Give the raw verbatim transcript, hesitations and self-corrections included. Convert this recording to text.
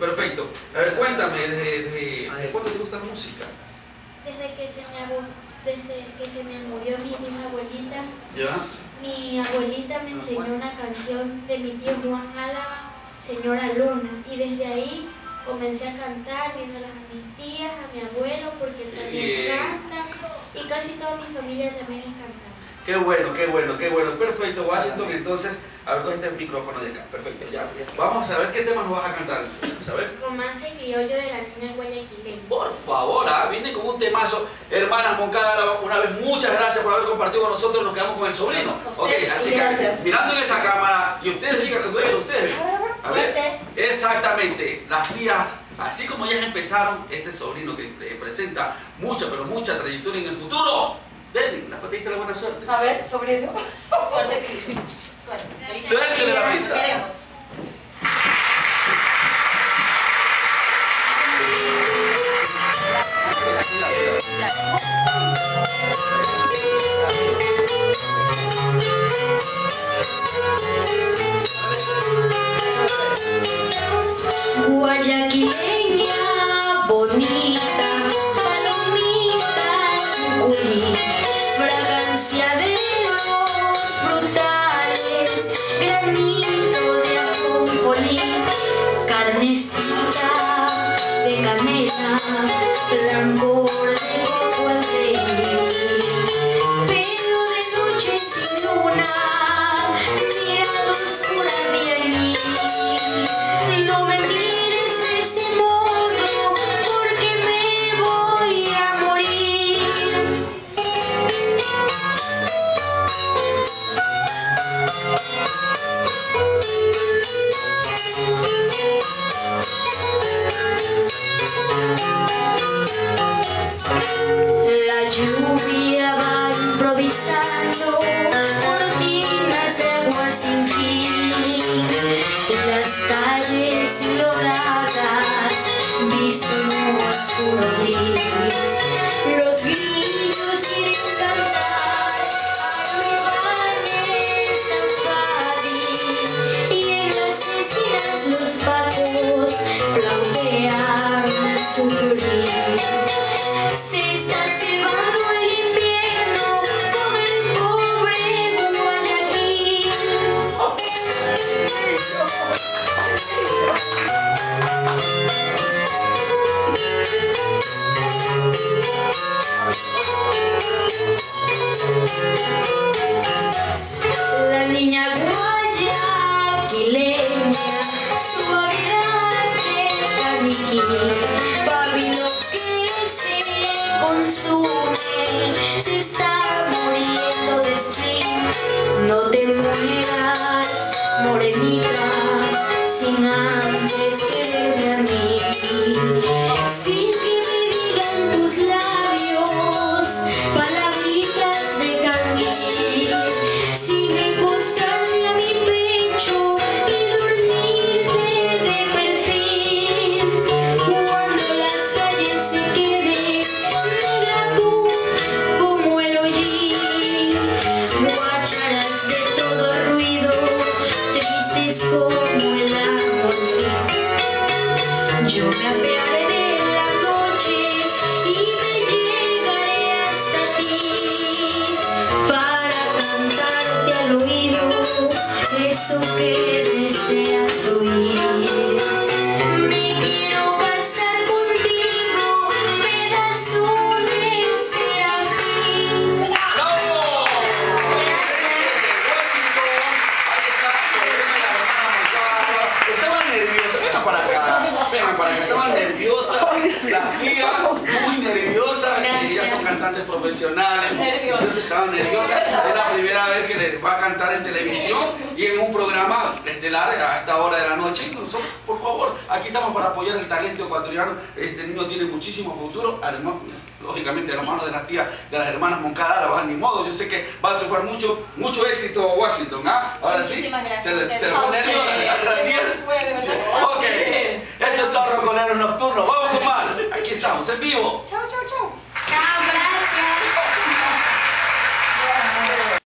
perfecto. A ver, cuéntame, ¿desde, desde, ¿desde cuándo te gusta la música? Desde que se me, abu desde que se me murió mi bisabuelita, ¿Ya? mi abuelita me enseñó una canción de mi tío Juan Álava, Señora Luna, y desde ahí comencé a cantar, viéndolas a mis tías, a mi abuelo, porque también cantan, y casi toda mi familia también es cantante. Qué bueno, qué bueno, qué bueno. Perfecto, Washington. Entonces, a ver, coge este micrófono de acá. Perfecto, ya. Vamos a ver qué tema nos vas a cantar. Entonces, a ver. Romance criollo de la niña guayaquileña. Por favor, ah, viene con un temazo. Hermanas Moncada, una vez muchas gracias por haber compartido con nosotros. Nos quedamos con el sobrino. Ok, así que mirando en esa cámara y ustedes digan, ustedes, ustedes ven. A ver, exactamente, las tías, así como ellas empezaron, este sobrino que presenta mucha, pero mucha trayectoria en el futuro. Denle las patitas de la buena suerte. A ver, sobrino. Suerte, suerte. Suerte de la pista. Queremos. Guayaquileña, bonita, palomita, cucurí, fragancia de los frutales, granito de ajonjolí, carnecita de canela, blancor de coco al freír, pero de noche sin luna, mirada oscura de allí, no me mires de ese modo, porque me voy a morir. La lluvia va improvisando cortinas de agua sin fin, y las calles lodadas visto en un oscuro gris. Los grillos quieren cantar a mi valle San Fadi, y en las esquinas los pacos flautean su violín. Se está cebando el invierno con el pobre Guayaquil. La niña guayaquileña, suavidad de caniquí, pabilo que se consume, se está muriendo de spleen. No te mueras, morenita, sin antes quererme a mí, sin que me digan tus labios palabritas de canguil, sin recostarme a mi pecho y dormirte de perfil. Cuando las calles se queden negra tú como el hollín, guacharas de todo ruido, tristes como el amor. Yo me apearé de la noche y me llegaré hasta ti para cantarte al oído eso que deseas oír. Me quiero casar contigo, pedazo de serafín. ¡Bravo! Washington, ahí está, sobrina de la hermana Moncada. Estaban nerviosas, vengan para acá, vengan para acá, estaban nerviosas, las tías muy nerviosas, y ellas son cantantes profesionales, entonces estaban nerviosas, es la primera vez que les va a cantar en televisión y en un programa estelar a esta hora de la noche. Entonces, por favor, aquí estamos para apoyar el talento ecuatoriano. Este niño tiene muchísimo futuro, además, lógicamente de la mano de las tías, de las hermanas Moncada, la van ni modo, yo sé que va a triunfar mucho, mucho éxito Washington, ¿ah? Ahora sí, gracias, se le, se le fue nervio a las tías. Sí. Ok, esto es Rocoleros Nocturnos, vamos con más, aquí estamos en vivo. Chau, chau, chau.